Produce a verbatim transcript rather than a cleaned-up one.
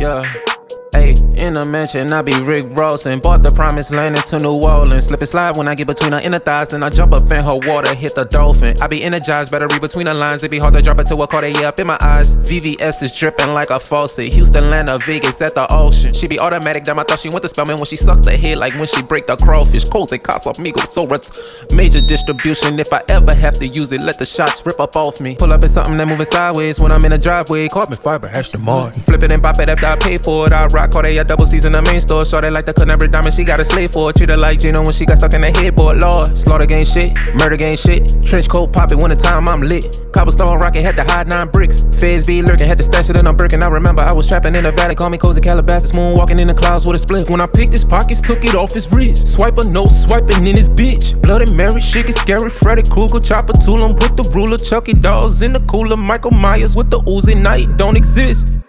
Yeah. Hey, in a mansion, I be Rick Rossing. Bought the promised land into New Orleans. Slip and slide when I get between her inner thighs. Then I jump up in her water, hit the dolphin. I be energized, better read between the lines. It be hard to drop it to a quarter, yeah, up in my eyes. V V S is dripping like a faucet. Houston, Atlanta, Vegas at the ocean. She be automatic, damn, I thought she went to Spellman when she sucked her head, like when she break the crawfish. Cozy Casa Amigos, so it's major distribution. If I ever have to use it, let the shots rip up off me. Pull up in something that moving sideways when I'm in the driveway. Carbon fiber, Ashton Martin. Flip it and pop it after I pay for it. I rock Cartier at double C's in the main store. Shorty like the Canary diamond, she got a slave for it. Treat her like Gino when she got stuck in the headboard. Lord, slaughter gang shit, murder gang shit. Trench coat pop it when the time I'm lit. Cobblestone rocket had to hide nine bricks. Feds be lurking, had to stash it in a brick. And I remember I was trapping in the valley, call me Cozy Calabasas, moonwalking in the clouds with a split. When I picked his pockets, took it off his wrist. Swipe a note, swiping in his bitch. Bloody Mary, shit get scary. Freddy Krueger, chopper tool him with the ruler. Chucky dolls in the cooler. Michael Myers with the Uzi, night don't exist.